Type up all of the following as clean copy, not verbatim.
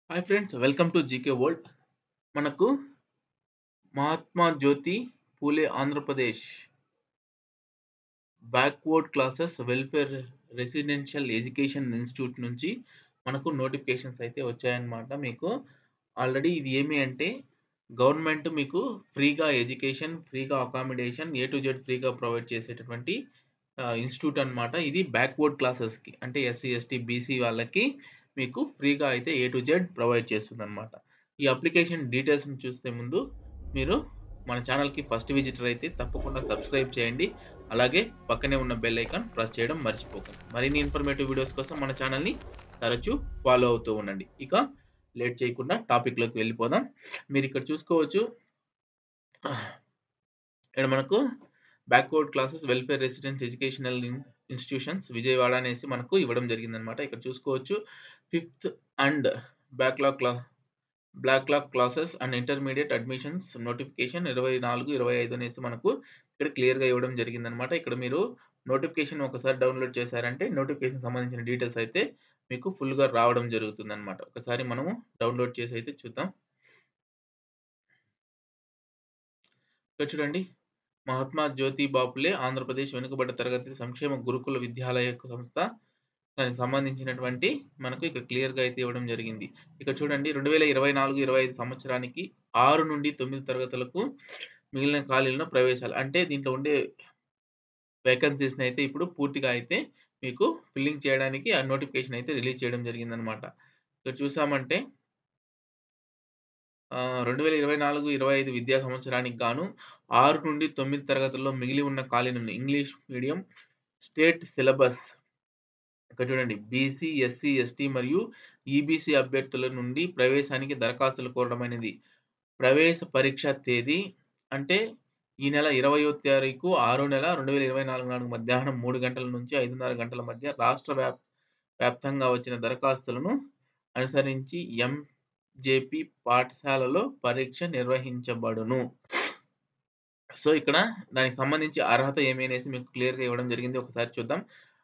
Hi friends, welcome to GK world. మనకు Mahatma Jyoti Phule Andhra Pradesh backward classes welfare residential education institute నుంచి మనకు notifications అయితే వచ్చాయన్నమాట. మీకు ఆల్రెడీ ఇది ఏమి అంటే గవర్నమెంట్ మీకు ఫ్రీగా ఎడ్యుకేషన్, ఫ్రీగా అకామిడేషన్, ఏ టు జెడ్ ఫ్రీగా ప్రొవైడ్ చేసేటటువంటి ఇన్స్టిట్యూట్ అన్నమాట. ఇది బ్యాక్వర్డ్ క్లాసెస్కి అంటే ఎస్సీ ఎస్టీ బీసీ వాళ్ళకి మీకు ఫ్రీగా అయితే ఏ టు జెడ్ ప్రొవైడ్ చేస్తుందన్నమాట. ఈ అప్లికేషన్ డీటెయిల్స్ని చూస్తే ముందు మీరు మన ఛానల్కి ఫస్ట్ విజిటర్ అయితే తప్పకుండా సబ్స్క్రైబ్ చేయండి. అలాగే పక్కనే ఉన్న బెల్ ఐకాన్ ప్రెస్ చేయడం మర్చిపోకండి. మరిన్ని ఇన్ఫర్మేటివ్ వీడియోస్ కోసం మన ఛానల్ని తరచూ ఫాలో అవుతూ ఉండండి. ఇక లేట్ చేయకుండా టాపిక్లోకి వెళ్ళిపోదాం. మీరు ఇక్కడ చూసుకోవచ్చు, ఇక్కడ మనకు backward classes welfare residence educational institutions Vijayawada అనేసి మనకు ఇవ్వడం జరిగిందనమాట. ఇక్కడ చూసుకోవచ్చు, 5th and backlog classes and intermediate admissions notification 24-25 అనేసి మనకు ఇక్కడ క్లియర్గా ఇవ్వడం జరిగిందనమాట. ఇక్కడ మీరు నోటిఫికేషన్ ఒకసారి డౌన్లోడ్ చేశారంటే నోటిఫికేషన్ సంబంధించిన డీటెయిల్స్ అయితే మీకు ఫుల్గా రావడం జరుగుతుందన్నమాట. ఒకసారి మనము డౌన్లోడ్ చేసి అయితే చూద్దాం. ఇక్కడ చూడండి, మహాత్మా జ్యోతిబా ఫులే ఆంధ్రప్రదేశ్ వెనుకబడ్డ తరగతి సంక్షేమ గురుకుల విద్యాలయ సంస్థ, దానికి సంబంధించినటువంటి మనకు ఇక్కడ క్లియర్గా అయితే ఇవ్వడం జరిగింది. ఇక్కడ చూడండి, 2024-25 సంవత్సరానికి 6 నుండి 9 తరగతులకు మిగిలిన ఖాళీలను ప్రవేశాలు అంటే దీంట్లో ఉండే వేకెన్సీస్ని అయితే ఇప్పుడు పూర్తిగా అయితే మీకు ఫిల్లింగ్ చేయడానికి ఆ నోటిఫికేషన్ అయితే రిలీజ్ చేయడం జరిగిందనమాట. ఇక్కడ చూసామంటే 2024-25 విద్యా సంవత్సరానికి గాను 6 నుండి 9 తరగతుల్లో మిగిలి ఉన్న ఖాళీలను ఇంగ్లీష్ మీడియం స్టేట్ సిలబస్, ఇక్కడ చూడండి, బీసీ, ఎస్సీ, ఎస్టీ మరియు ఈబీసీ అభ్యర్థుల నుండి ప్రవేశానికి దరఖాస్తులు కోరడం అనేది. ప్రవేశ పరీక్ష తేదీ అంటే ఈ నెల 20వ తారీఖు 6వ నెల 2024 నాడు మధ్యాహ్నం 3 గంటల నుంచి 5:30 గంటల మధ్య రాష్ట్ర వ్యాప్తంగా వచ్చిన దరఖాస్తులను అనుసరించి ఎంజేపీ పాఠశాలలో పరీక్ష నిర్వహించబడును. సో ఇక్కడ దానికి సంబంధించి అర్హత ఏమి అనేసి మీకు క్లియర్గా ఇవ్వడం జరిగింది. ఒకసారి చూద్దాం.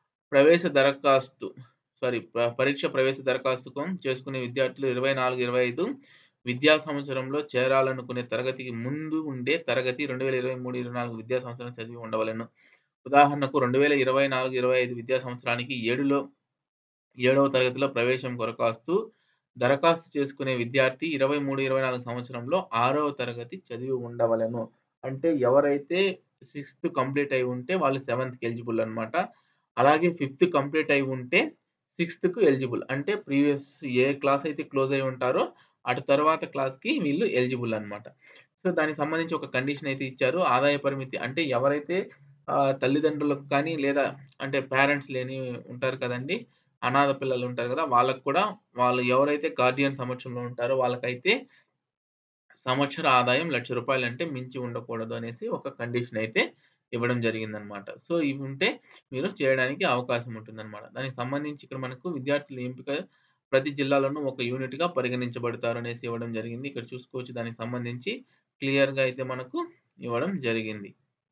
పరీక్ష ప్రవేశ దరఖాస్తు చేసుకునే విద్యార్థులు 24-25 విద్యా సంవత్సరంలో చేరాలనుకునే తరగతికి ముందు ఉండే తరగతి 2023-24 విద్యా సంవత్సరం చదివి ఉండవలెను. ఉదాహరణకు 2024-25 విద్యా సంవత్సరానికి 7వ తరగతిలో ప్రవేశం దరఖాస్తు చేసుకునే విద్యార్థి 23-24 సంవత్సరంలో 6వ తరగతి చదివి ఉండవలెను. అంటే ఎవరైతే 6th కంప్లీట్ అయి ఉంటే వాళ్ళు 7th ఎలిజిబుల్ అనమాట. అలాగే 5th కంప్లీట్ అయి ఉంటే 6th ఎలిజిబుల్. అంటే ప్రీవియస్ ఏ క్లాస్ అయితే క్లోజ్ అయి ఉంటారో అటు తర్వాత క్లాస్‌కి వీళ్ళు ఎలిజిబుల్ అనమాట. సో దానికి సంబంధించి ఒక కండిషన్ అయితే ఇచ్చారు. ఆదాయ పరిమితి అంటే ఎవరైతే తల్లిదండ్రులకు కానీ లేదా అంటే పేరెంట్స్ లేని ఉంటారు కదండీ! అనాథ పిల్లలు ఉంటారు కదా! వాళ్ళకి కూడా వాళ్ళు ఎవరైతే గార్డియన్ సమక్షంలో ఉంటారో వాళ్ళకైతే సంవత్సర ఆదాయం రూ. 1,00,000 అంటే మించి ఉండకూడదు అనేసి ఒక కండిషన్ అయితే ఇవ్వడం జరిగిందనమాట. సో ఇవి ఉంటే మీరు చేయడానికి అవకాశం ఉంటుందనమాట. దానికి సంబంధించి ఇక్కడ మనకు విద్యార్థుల ఎంపిక ప్రతి జిల్లాలోనూ ఒక యూనిట్‌గా పరిగణించబడతారు అనేసి ఇవ్వడం జరిగింది. ఇక్కడ చూసుకోవచ్చు, దానికి సంబంధించి క్లియర్‌గా అయితే మనకు ఇవ్వడం జరిగింది.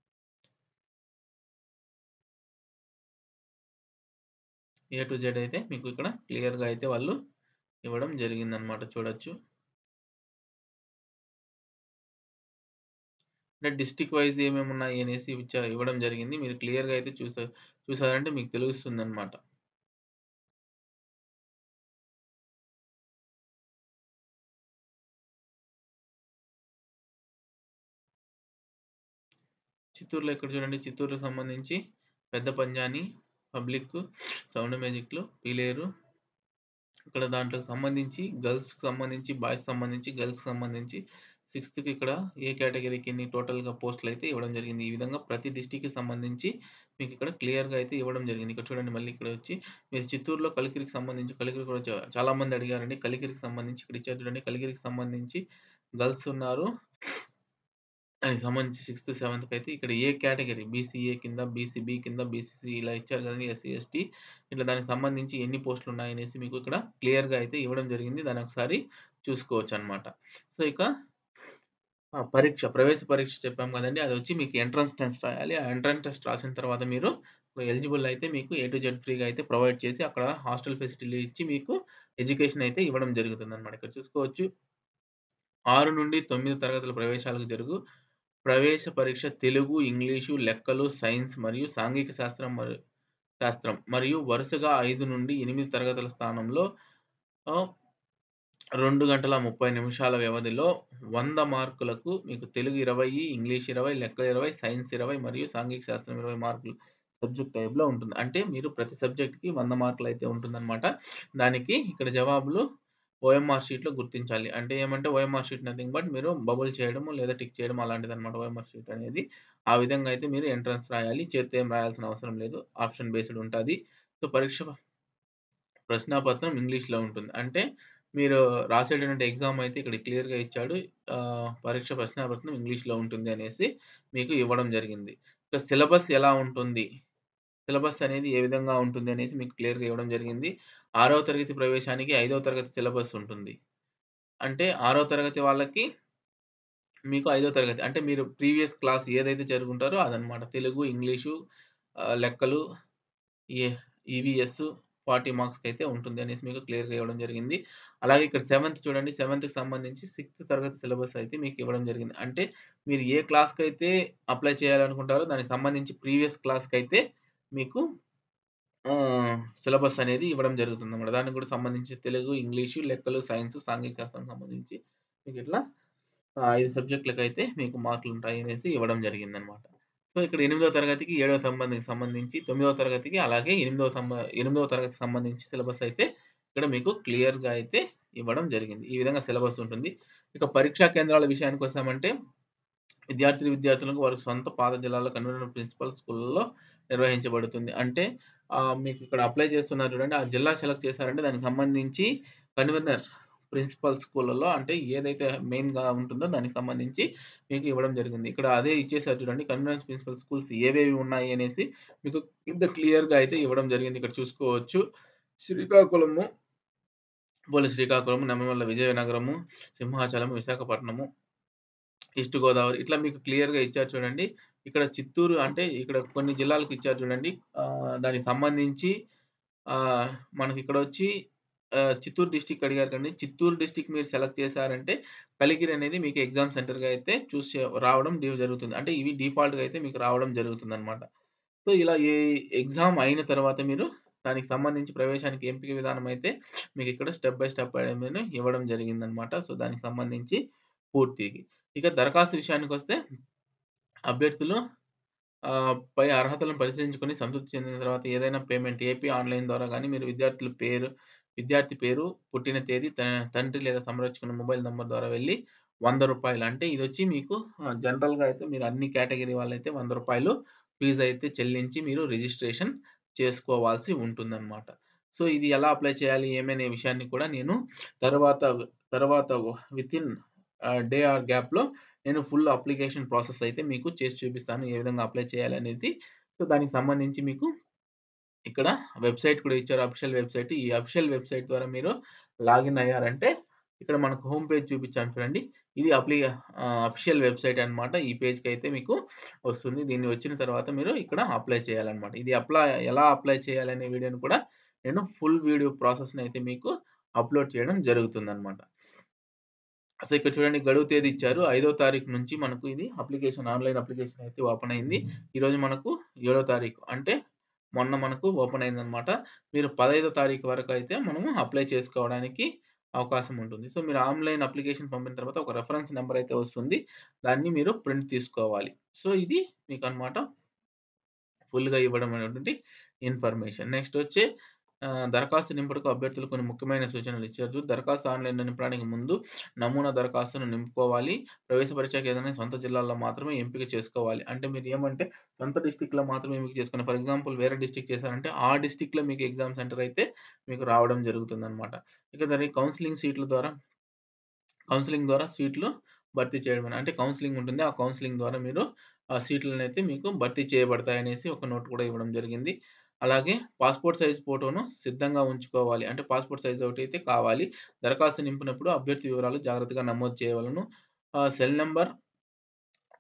ఏ టు జెడ్ అయితే మీకు ఇక్కడ క్లియర్‌గా అయితే వాళ్ళు ఇవ్వడం జరిగిందనమాట. చూడొచ్చు. అంటే డిస్ట్రిక్ట్ వైస్ ఏమేమి ఉన్నాయి అనేసి ఇవ్వడం జరిగింది. మీరు క్లియర్‌గా అయితే చూసారంటే మీకు తెలుస్తుందనమాట. చిత్తూరులో ఇక్కడ చూడండి, చిత్తూరుకి సంబంధించి పెద్ద పంజాని, పబ్లిక్, సౌండ్ మ్యాజిక్‌లు, పీలేరు, ఇక్కడ దాంట్లోకి సంబంధించి గర్ల్స్‌కి సంబంధించి, బాయ్స్‌కి సంబంధించి, గర్ల్స్‌కి సంబంధించి 6థ్‌కి ఇక్కడ ఏ కేటగిరీకి ఎన్ని టోటల్‌గా పోస్టులు అయితే ఇవ్వడం జరిగింది. ఈ విధంగా ప్రతి డిస్ట్రిక్ట్‌కి సంబంధించి మీకు ఇక్కడ క్లియర్‌గా అయితే ఇవ్వడం జరిగింది. ఇక్కడ చూడండి, మళ్ళీ ఇక్కడ వచ్చి మీరు చిత్తూరులో కలికిరికి సంబంధించి కలికిరి కూడా చాలా మంది అడిగారండి. కలికిరికి సంబంధించి ఇక్కడ ఇచ్చారు చూడండి. కలికిరికి సంబంధించి గర్ల్స్ ఉన్నారు. దానికి సంబంధించి 6థ్, 7థ్‌కి అయితే ఇక్కడ ఏ కేటగిరీ బీసీఏ కింద, బీసీబీ కింద, బీసీసీ ఇలా ఇచ్చారు కదండీ. ఎస్సీ, ఎస్టీ ఇట్లా దానికి సంబంధించి ఎన్ని పోస్టులు ఉన్నాయనేసి మీకు ఇక్కడ క్లియర్‌గా అయితే ఇవ్వడం జరిగింది. దాన్ని ఒకసారి చూసుకోవచ్చనమాట. సో ఇక ప్రవేశ పరీక్ష చెప్పాం కదండీ. అదొచ్చి మీకు ఎంట్రన్స్ టెస్ట్ రాయాలి. ఆ ఎంట్రన్స్ టెస్ట్ రాసిన తర్వాత మీరు ఎలిజిబుల్ అయితే మీకు ఏ టు జెడ్ ఫ్రీగా అయితే ప్రొవైడ్ చేసి అక్కడ హాస్టల్ ఫెసిలిటీ ఇచ్చి మీకు ఎడ్యుకేషన్ అయితే ఇవ్వడం జరుగుతుందనమాట. ఇక్కడ చూసుకోవచ్చు 6-9 తరగతుల ప్రవేశాలకు జరుగు ప్రవేశ పరీక్ష తెలుగు, ఇంగ్లీషు, లెక్కలు, సైన్స్ మరియు సాంఘిక శాస్త్రం మరియు వరుసగా 5-8 తరగతుల స్థానంలో ఆహ్, 2 గంటల 30 నిమిషాల వ్యవధిలో 100 మార్కులకు మీకు తెలుగు 20, ఇంగ్లీష్ 20, లెక్కలు 20, సైన్స్ 20 మరియు సాంఘిక శాస్త్రం 20 మార్కులు సబ్జెక్ట్ టైప్‌లో ఉంటుంది. అంటే మీరు ప్రతి సబ్జెక్ట్‌కి 100 మార్కులైతే ఉంటుందన్నమాట. దానికి ఇక్కడ జవాబులు ఓఎంఆర్ షీట్‌లో గుర్తించాలి. అంటే ఏమంటే ఓఎంఆర్ షీట్ నథింగ్ బట్ మీరు బబుల్ చేయడము లేదా టిక్ చేయడం అలాంటిదన్నమాట ఓఎంఆర్ షీట్ అనేది. ఆ విధంగా అయితే మీరు ఎంట్రన్స్ రాయాలి. చేత్తో ఏం రాయాల్సిన అవసరం లేదు. ఆప్షన్ బేస్డ్ ఉంటది. సో, పరీక్ష ప్రశ్నాపత్రం ఇంగ్లీష్‌లో ఉంటుంది. అంటే మీరు రాసేటటువంటి ఎగ్జామ్ అయితే ఇక్కడ క్లియర్‌గా ఇచ్చాడు. పరీక్ష ప్రశ్నాపత్రం ఇంగ్లీష్‌లో ఉంటుంది అనేసి మీకు ఇవ్వడం జరిగింది. ఇక సిలబస్ ఎలా ఉంటుంది? సిలబస్ అనేది ఏ విధంగా ఉంటుంది అనేసి మీకు క్లియర్‌గా ఇవ్వడం జరిగింది. 6వ తరగతి ప్రవేశానికి 5వ తరగతి సిలబస్ ఉంటుంది. అంటే 6వ తరగతి వాళ్ళకి మీకు 5వ తరగతి అంటే మీరు ప్రీవియస్ క్లాస్ ఏదైతే చదువుకుంటారో అదనమాట. తెలుగు, ఇంగ్లీషు, లెక్కలు, ఏ ఈవీఎస్ 40 మార్క్స్‌కైతే ఉంటుంది అనేసి మీకు క్లియర్‌గా ఇవ్వడం జరిగింది. అలాగే ఇక్కడ సెవెంత్ చూడండి. సెవెంత్‌కి సంబంధించి సిక్స్త్ తరగతి సిలబస్ అయితే మీకు ఇవ్వడం జరిగింది. అంటే మీరు ఏ క్లాస్‌కైతే అప్లై చేయాలనుకుంటారో దానికి సంబంధించి ప్రీవియస్ క్లాస్‌కైతే మీకు సిలబస్ అనేది ఇవ్వడం జరుగుతుందన్నమాట. దానికి కూడా సంబంధించి తెలుగు, ఇంగ్లీషు, లెక్కలు, సైన్స్, సాంఘిక శాస్త్రం సంబంధించి మీకిట్లా 5 సబ్జెక్ట్‌లకైతే మీకు మార్కులుంటాయి అనేసి ఇవ్వడం జరిగిందన్నమాట. సో, ఇక్కడ 8వ తరగతికి, 7వ తరగతికి సంబంధించి, 9వ తరగతికి అలాగే 8వ తరగతికి సంబంధించి సిలబస్ అయితే ఇక్కడ మీకు క్లియర్‌గా అయితే ఇవ్వడం జరిగింది. ఈ విధంగా సిలబస్ ఉంటుంది. ఇక పరీక్షా కేంద్రాల విషయానికొచ్చామంటే విద్యార్థులకు వారి సొంత పాత జిల్లాలో కన్వీనర్ ప్రిన్సిపల్ స్కూల్‌లో నిర్వహించబడుతుంది. అంటే మీకు ఇక్కడ అప్లై చేస్తున్నారు చూడండి. ఆ జిల్లా సెలెక్ట్ చేశారంటే దానికి సంబంధించి కన్వీనర్ ప్రిన్సిపల్ స్కూల్‌లలో అంటే ఏదైతే మెయిన్‌గా ఉంటుందో దానికి సంబంధించి మీకు ఇవ్వడం జరిగింది. ఇక్కడ అదే ఇచ్చేసారు చూడండి. కన్వీనర్ ప్రిన్సిపల్ స్కూల్స్ ఏవేవి ఉన్నాయి అనేసి మీకు కింద క్లియర్‌గా అయితే ఇవ్వడం జరిగింది. ఇక్కడ చూసుకోవచ్చు. శ్రీకాకుళము, శ్రీకాకుళము, నెమ్మవల్ల విజయనగరము, సింహాచలము, విశాఖపట్నము, ఈస్ట్ గోదావరి ఇట్లా మీకు క్లియర్‌గా ఇచ్చారు చూడండి. ఇక్కడ చిత్తూరు అంటే ఇక్కడ కొన్ని జిల్లాలకు ఇచ్చారు చూడండి. దానికి సంబంధించి ఆహ్, మనకిక్కడొచ్చి చిత్తూరు డిస్ట్రిక్ట్ అడిగారు కండి. చిత్తూరు డిస్ట్రిక్ట్ మీరు సెలెక్ట్ చేశారంటే కలికిరి అనేది మీకు ఎగ్జామ్ సెంటర్‌గా అయితే రావడం జరుగుతుంది. అంటే ఇవి డిఫాల్ట్‌గా అయితే మీకు రావడం జరుగుతుందనమాట. సో, ఇలా ఈ ఎగ్జామ్ అయిన తర్వాత మీరు దానికి సంబంధించి ప్రవేశానికి ఎంపిక విధానం అయితే మీకిక్కడ స్టెప్ బై స్టెప్ అనేది ఇవ్వడం జరిగిందనమాట. సో, దానికి సంబంధించి పూర్తిగా. ఇక దరఖాస్తు విషయానికొస్తే అభ్యర్థులు పై అర్హతలను పరిశీలించుకొని సంతృప్తి చెందిన తర్వాత ఏదైనా పేమెంట్ ఏపీ ఆన్‌లైన్ ద్వారా గాని మీరు విద్యార్థి పేరు, పుట్టిన తేదీ, తండ్రి లేదా సంరక్షకుని మొబైల్ నంబర్ ద్వారా వెళ్లి రూ. 100 అంటే ఇదొచ్చి మీకు జనరల్‌గా అయితే మీరు అన్ని కేటగరీ వాళ్ళైతే రూ. 100 ఫీజయితే చెల్లించి మీరు రిజిస్ట్రేషన్ చేసుకోవాల్సి ఉంటుందన్నమాట. సో, ఇది ఎలా అప్లై చేయాలి ఏమనే విషయాన్ని కూడా నేను తర్వాత తర్వాత వితిన్ డే ఆర్ గ్యాప్‌లో నేను ఫుల్ అప్లికేషన్ ప్రాసెస్ అయితే మీకు చేసి చూపిస్తాను. ఏ విధంగా అప్లై చేయాలనేది. సో, దానికి సంబంధించి మీకు ఇక్కడ వెబ్‌సైట్ కూడా ఇచ్చారు. Official website. ఈ అఫీషియల్ వెబ్‌సైట్ ద్వారా మీరు లాగిన్ అయ్యారంటే ఇక్కడ మనకు హోమ్ పేజ్ చూపించాను చూడండి. ఇది అఫీషియల్ వెబ్‌సైట్ అన్నమాట. ఈ పేజ్‌కైతే మీకు వస్తుంది. దీన్ని వచ్చిన తర్వాత మీరు ఇక్కడ అప్లై చేయాలన్నమాట. ఇది ఎలా అప్లై చేయాలనే వీడియోని కూడా నేను ఫుల్ వీడియో ప్రాసెస్‌నైతే మీకు అప్‌లోడ్ చేయడం జరుగుతుందన్నమాట. సో, ఇక్కడ చూడండి గడువు తేదీ ఇచ్చారు. 5వ తారీఖు నుంచి మనకు ఇది ఆన్‌లైన్ అప్లికేషన్ అయితే ఓపెన్ అయింది. ఈరోజు మనకు 7వ తారీఖు. అంటే మొన్న మనకు ఓపెన్ అయిందన్నమాట. మీరు 15వ తారీఖు వరకు అయితే మనము అప్లై చేసుకోవడానికి అవకాశం ఉంటుంది. సో, మీరు ఆన్‌లైన్ అప్లికేషన్ పంపిన తర్వాత ఒక రిఫరెన్స్ నంబర్ అయితే వస్తుంది. దాన్ని మీరు ప్రింట్ తీసుకోవాలి. సో, ఇది మీకన్నమాట ఫుల్‌గా ఇవ్వడం అనేటువంటి ఇన్ఫర్మేషన్. నెక్స్ట్ వచ్చి దరఖాస్తు నింపుటకు అభ్యర్థులు కొన్ని ముఖ్యమైన సూచనలు ఇచ్చారు. దరఖాస్తు ఆన్‌లైన్‌లో నింపడానికి ముందు నమూనా దరఖాస్తును నింపుకోవాలి. ప్రవేశ పరీక్షకు ఏదైనా సొంత జిల్లాల్లో మాత్రమే ఎంపిక చేసుకోవాలి. అంటే మీరు ఏమంటే సొంత డిస్ట్రిక్ట్‌లో మాత్రమే ఎంపిక చేసుకుని ఫర్ ఎగ్జాంపుల్ వేరే డిస్ట్రిక్ట్ చేశారంటే ఆ డిస్ట్రిక్ట్‌లో మీకు ఎగ్జామ్ సెంటర్ అయితే మీకు రావడం జరుగుతుందన్నమాట. ఇక దాని కౌన్సెలింగ్ ద్వారా సీట్లు భర్తీ చేయడం. అంటే కౌన్సెలింగ్ ఉంటుంది. ఆ కౌన్సెలింగ్ ద్వారా మీరు ఆ సీట్లనైతే మీకు భర్తీ చేయబడతాయనేసి ఒక నోట్ కూడా ఇవ్వడం జరిగింది. అలాగే పాస్‌పోర్ట్ సైజ్ ఫోటోను సిద్ధంగా ఉంచుకోవాలి. అంటే పాస్‌పోర్ట్ సైజ్ ఒకటైతే కావాలి. దరఖాస్తు నింపినప్పుడు అభ్యర్థి వివరాలు జాగ్రత్తగా నమోదు చేయవలెను. సెల్ నంబర్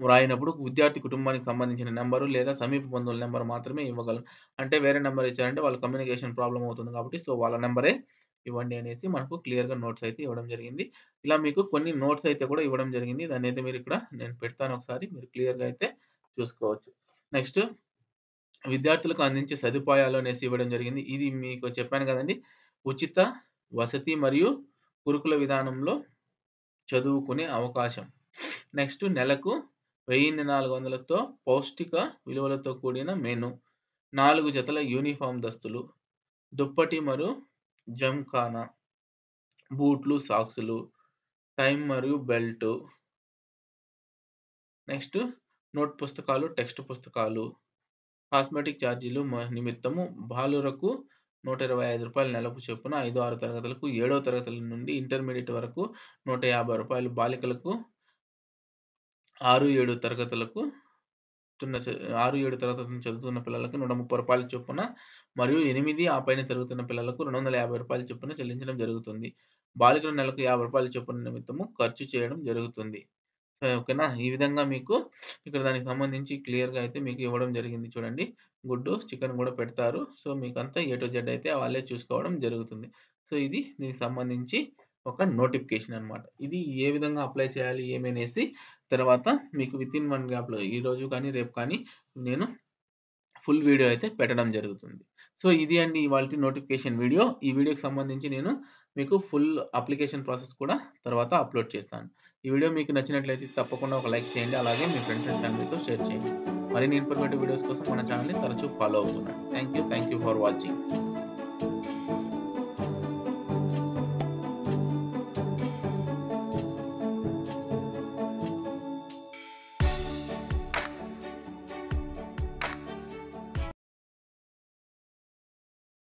వ్రాయినప్పుడు విద్యార్థి కుటుంబానికి సంబంధించిన నంబరు లేదా సమీప బంధువుల నంబర్ మాత్రమే ఇవ్వగలను. అంటే వేరే నంబర్ ఇచ్చారంటే వాళ్ళ కమ్యూనికేషన్ ప్రాబ్లమ్ అవుతుంది కాబట్టి సో, వాళ్ళ నంబరే ఇవ్వండి అనేసి మనకు క్లియర్‌గా నోట్స్ అయితే ఇవ్వడం జరిగింది. ఇలా మీకు కొన్ని నోట్స్ అయితే కూడా ఇవ్వడం జరిగింది. దాన్నైతే మీరిక్కడ నేను పెడతాను ఒకసారి మీరు క్లియర్‌గా అయితే చూసుకోవచ్చు. నెక్స్ట్ విద్యార్థులకు అందించే సదుపాయాలు అనేసి ఇవ్వడం జరిగింది. ఇది మీకు చెప్పాను గదండీ! ఉచిత వసతి మరియు గురుకుల విధానంలో చదువుకునే అవకాశం. నెక్స్ట్ నెలకు 1400తో పౌష్టిక విలువలతో కూడిన మెను, 4 జతల యూనిఫార్మ్ దుస్తులు, దుప్పటి మరియు జంఖానా, బూట్లు, సాక్సులు, టై మరియు బెల్టు, నెక్స్ట్ నోట్ పుస్తకాలు, టెక్స్ట్ పుస్తకాలు, కాస్మెటిక్ ఛార్జీలు నిమిత్తము బాలురకు రూ. 125 నెలకు చొప్పున 5, 6 తరగతులకు, 7వ తరగతుల నుండి ఇంటర్మీడియేట్ వరకు రూ. 150, బాలికలకు 6, 7 తరగతులకు 6, 7 తరగతులు చదువుతున్న పిల్లలకు రూ. 130 చొప్పున మరియు 8 ఆ పైన చదువుతున్న పిల్లలకు రూ. 250 చొప్పున చెల్లించడం జరుగుతుంది. బాలికలు నెలకు రూ. 50 చొప్పున నిమిత్తము ఖర్చు చేయడం జరుగుతుంది. ఓకేనా? ఈ విధంగా మీకు ఇక్కడ దానికి సంబంధించి క్లియర్‌గా అయితే మీకు ఇవ్వడం జరిగింది చూడండి. గుడ్డు, చికెన్ గూడా పెడతారు. సో, మీకంతా ఏ టు జెడ్ అయితే వాళ్ళే చూసుకోవడం జరుగుతుంది. సో, ఇది దీనికి సంబంధించి ఒక నోటిఫికేషన్ అన్నమాట. ఇది ఏ విధంగా అప్లై చేయాలి ఏమనేసి తర్వాత మీకు వితిన్ 1 గ్యాప్‌లో ఈరోజు కానీ, రేపు కానీ నేను ఫుల్ వీడియో అయితే పెట్టడం జరుగుతుంది. సో, ఇది అండి ఇవాల్టి నోటిఫికేషన్ వీడియో. ఈ వీడియోకి సంబంధించి నేను మీకు ఫుల్ అప్లికేషన్ ప్రాసెస్ కూడా తర్వాత అప్‌లోడ్ చేస్తాను. ఈ వీడియో మీకు నచ్చినట్లయితే తప్పకుండా ఒక లైక్ చేయండి. అలాగే మీ ఫ్రెండ్స్ అండ్ ఫ్యామిలీతో షేర్ చేయండి. మరిన్ని ఇన్ఫర్మేటివ్ వీడియోస్ కోసం మన ఛానెల్‌ని తరచూ ఫాలో అవుతుండండి. Thank you for watching.